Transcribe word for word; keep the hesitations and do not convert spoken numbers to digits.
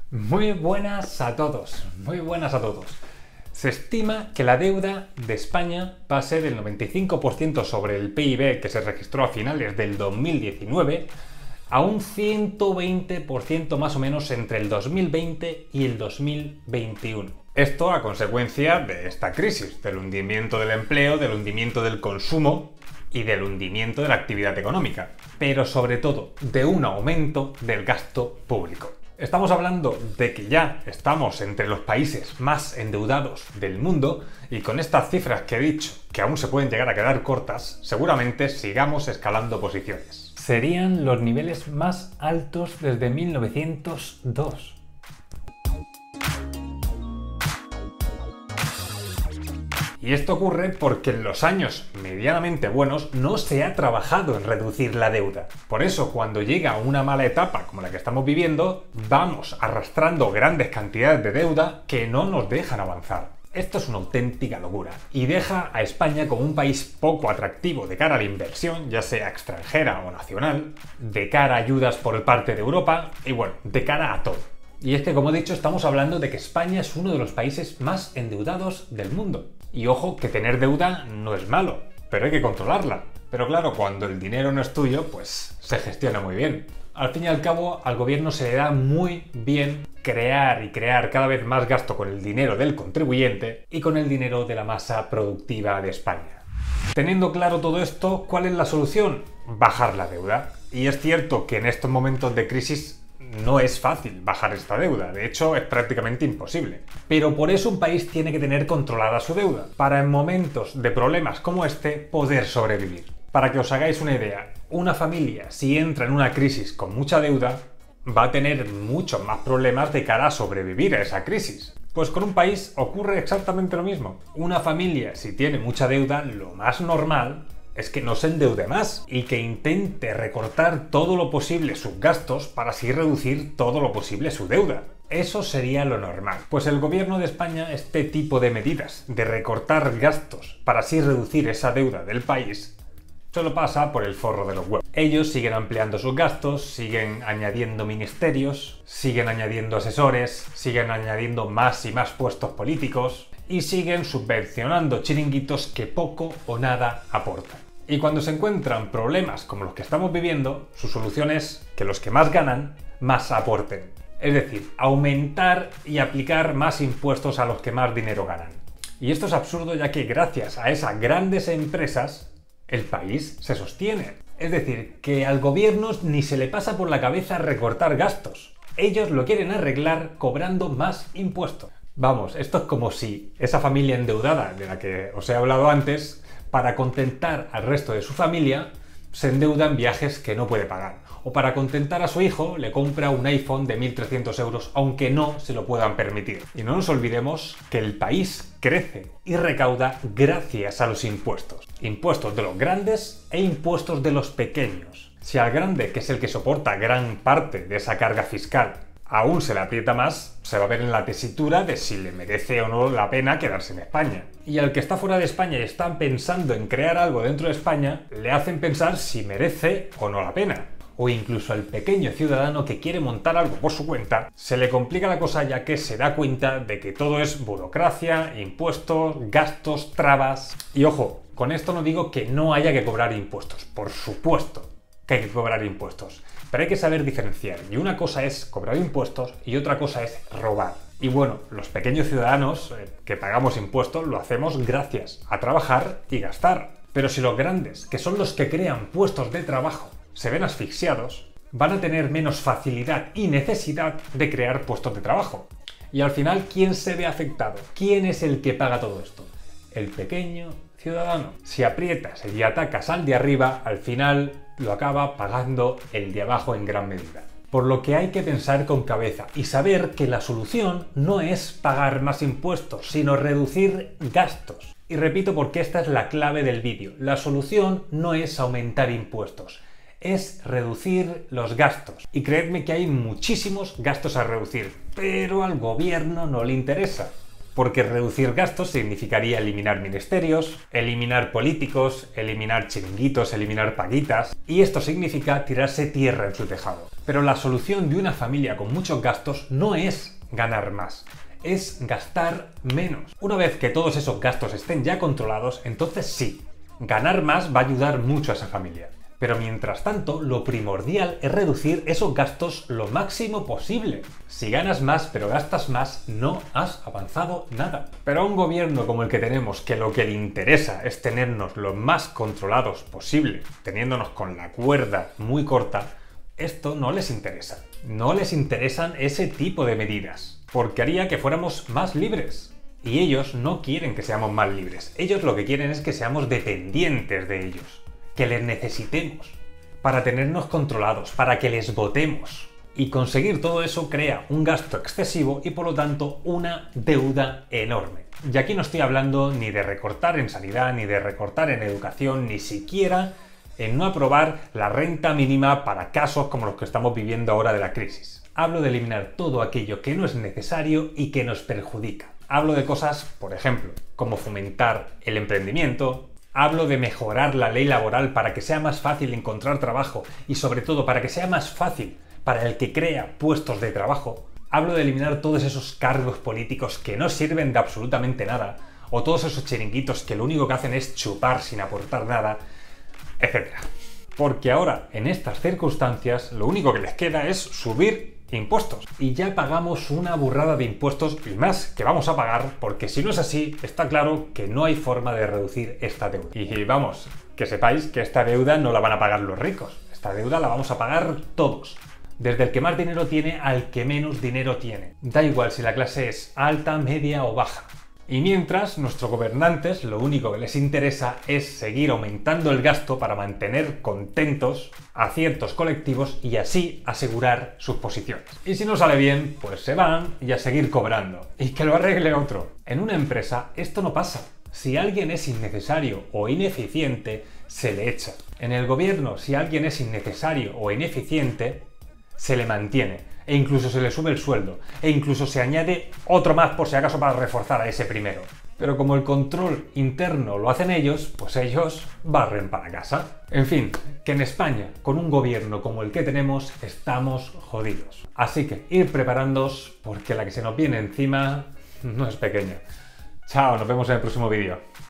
Muy buenas a todos, muy buenas a todos. Se estima que la deuda de España pase del noventa y cinco por ciento sobre el P I B que se registró a finales del dos mil diecinueve a un ciento veinte por ciento más o menos entre el dos mil veinte y el dos mil veintiuno. Esto a consecuencia de esta crisis, del hundimiento del empleo, del hundimiento del consumo y del hundimiento de la actividad económica, pero sobre todo de un aumento del gasto público. Estamos hablando de que ya estamos entre los países más endeudados del mundo y con estas cifras que he dicho, que aún se pueden llegar a quedar cortas, seguramente sigamos escalando posiciones. Serían los niveles más altos desde mil novecientos dos. Y esto ocurre porque en los años medianamente buenos no se ha trabajado en reducir la deuda. Por eso, cuando llega una mala etapa como la que estamos viviendo, vamos arrastrando grandes cantidades de deuda que no nos dejan avanzar. Esto es una auténtica locura y deja a España como un país poco atractivo de cara a la inversión, ya sea extranjera o nacional, de cara a ayudas por parte de Europa y bueno, de cara a todo. Y es que, como he dicho, estamos hablando de que España es uno de los países más endeudados del mundo. Y ojo, que tener deuda no es malo, pero hay que controlarla. Pero claro, cuando el dinero no es tuyo, pues se gestiona muy bien. Al fin y al cabo, al gobierno se le da muy bien crear y crear cada vez más gasto con el dinero del contribuyente y con el dinero de la masa productiva de España. Teniendo claro todo esto, ¿cuál es la solución? Bajar la deuda. Y es cierto que en estos momentos de crisis no es fácil bajar esta deuda, de hecho es prácticamente imposible. Pero por eso un país tiene que tener controlada su deuda, para en momentos de problemas como este poder sobrevivir. Para que os hagáis una idea, una familia si entra en una crisis con mucha deuda va a tener muchos más problemas de cara a sobrevivir a esa crisis. Pues con un país ocurre exactamente lo mismo. Una familia si tiene mucha deuda, lo más normal es que no se endeude más y que intente recortar todo lo posible sus gastos para así reducir todo lo posible su deuda. Eso sería lo normal. Pues el gobierno de España, este tipo de medidas de recortar gastos para así reducir esa deuda del país, se lo pasa por el forro de los huevos. Ellos siguen ampliando sus gastos, siguen añadiendo ministerios, siguen añadiendo asesores, siguen añadiendo más y más puestos políticos y siguen subvencionando chiringuitos que poco o nada aportan. Y cuando se encuentran problemas como los que estamos viviendo, su solución es que los que más ganan, más aporten. Es decir, aumentar y aplicar más impuestos a los que más dinero ganan. Y esto es absurdo, ya que gracias a esas grandes empresas, el país se sostiene. Es decir, que al gobierno ni se le pasa por la cabeza recortar gastos. Ellos lo quieren arreglar cobrando más impuestos. Vamos, esto es como si esa familia endeudada de la que os he hablado antes, para contentar al resto de su familia, se endeuda en viajes que no puede pagar. O para contentar a su hijo, le compra un iPhone de mil trescientos euros, aunque no se lo puedan permitir. Y no nos olvidemos que el país crece y recauda gracias a los impuestos. Impuestos de los grandes e impuestos de los pequeños. Si al grande, que es el que soporta gran parte de esa carga fiscal, aún se le aprieta más, se va a ver en la tesitura de si le merece o no la pena quedarse en España. Y al que está fuera de España y está pensando en crear algo dentro de España, le hacen pensar si merece o no la pena. O incluso al pequeño ciudadano que quiere montar algo por su cuenta, se le complica la cosa ya que se da cuenta de que todo es burocracia, impuestos, gastos, trabas. Y ojo, con esto no digo que no haya que cobrar impuestos, por supuesto que hay que cobrar impuestos. Pero hay que saber diferenciar, y una cosa es cobrar impuestos y otra cosa es robar. Y bueno, los pequeños ciudadanos eh, que pagamos impuestos lo hacemos gracias a trabajar y gastar. Pero si los grandes, que son los que crean puestos de trabajo, se ven asfixiados, van a tener menos facilidad y necesidad de crear puestos de trabajo. Y al final, ¿quién se ve afectado? ¿Quién es el que paga todo esto? El pequeño ciudadano. Si aprietas y atacas al de arriba, al final lo acaba pagando el de abajo en gran medida. Por lo que hay que pensar con cabeza y saber que la solución no es pagar más impuestos, sino reducir gastos. Y repito porque esta es la clave del vídeo. La solución no es aumentar impuestos, es reducir los gastos. Y creedme que hay muchísimos gastos a reducir, pero al gobierno no le interesa. porque reducir gastos significaría eliminar ministerios, eliminar políticos, eliminar chiringuitos, eliminar paguitas, y esto significa tirarse tierra en su tejado. Pero la solución de una familia con muchos gastos no es ganar más, es gastar menos. Una vez que todos esos gastos estén ya controlados, entonces sí, ganar más va a ayudar mucho a esa familia. Pero mientras tanto, lo primordial es reducir esos gastos lo máximo posible. Si ganas más pero gastas más, no has avanzado nada. Pero a un gobierno como el que tenemos, que lo que le interesa es tenernos lo más controlados posible, teniéndonos con la cuerda muy corta, esto no les interesa. No les interesan ese tipo de medidas, porque haría que fuéramos más libres. Y ellos no quieren que seamos más libres. Ellos lo que quieren es que seamos dependientes de ellos, que les necesitemos, para tenernos controlados, para que les votemos. Y conseguir todo eso crea un gasto excesivo y por lo tanto una deuda enorme. Y aquí no estoy hablando ni de recortar en sanidad, ni de recortar en educación, ni siquiera en no aprobar la renta mínima para casos como los que estamos viviendo ahora de la crisis. Hablo de eliminar todo aquello que no es necesario y que nos perjudica. Hablo de cosas, por ejemplo, como fomentar el emprendimiento. Hablo de mejorar la ley laboral para que sea más fácil encontrar trabajo y sobre todo para que sea más fácil para el que crea puestos de trabajo. Hablo de eliminar todos esos cargos políticos que no sirven de absolutamente nada o todos esos chiringuitos que lo único que hacen es chupar sin aportar nada, etcétera. Porque ahora, en estas circunstancias, lo único que les queda es subir impuestos. Y ya pagamos una burrada de impuestos y más que vamos a pagar, porque si no es así, está claro que no hay forma de reducir esta deuda. Y vamos, que sepáis que esta deuda no la van a pagar los ricos. Esta deuda la vamos a pagar todos. Desde el que más dinero tiene al que menos dinero tiene. Da igual si la clase es alta, media o baja. Y mientras, nuestros gobernantes lo único que les interesa es seguir aumentando el gasto para mantener contentos a ciertos colectivos y así asegurar sus posiciones. Y si no sale bien, pues se van y a seguir cobrando. Y que lo arregle otro. En una empresa esto no pasa. Si alguien es innecesario o ineficiente, se le echa. En el gobierno, si alguien es innecesario o ineficiente, se le mantiene. E incluso se le sube el sueldo, e incluso se añade otro más por si acaso para reforzar a ese primero. Pero como el control interno lo hacen ellos, pues ellos barren para casa. En fin, que en España, con un gobierno como el que tenemos, estamos jodidos. Así que ir preparándoos porque la que se nos viene encima no es pequeña. Chao, nos vemos en el próximo vídeo.